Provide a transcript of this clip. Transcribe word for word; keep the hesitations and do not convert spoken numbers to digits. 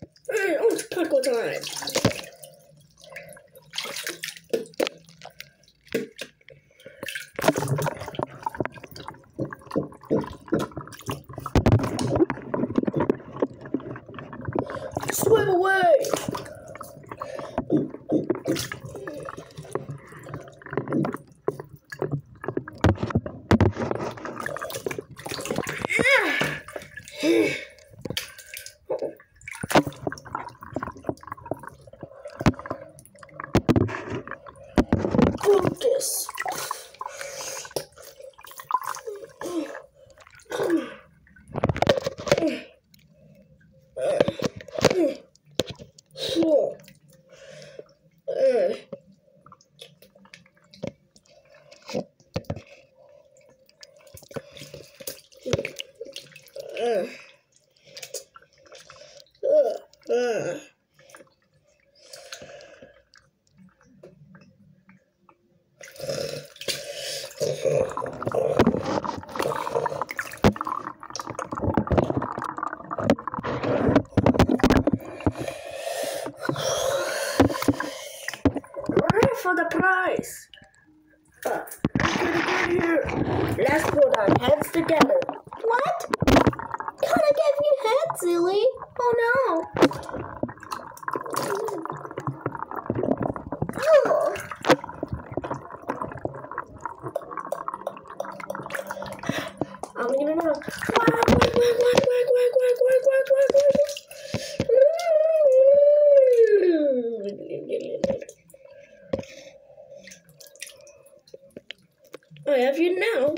Alright, on to taco time. Swim away! Focus. For the prize. Uh, here. Let's put our heads together. What? Can I give you head, silly? Oh no. Oh. I'm gonna know. Quack, quack, quack, quack, quack, quack, quack, quack, quack, quack, quack. I have you now.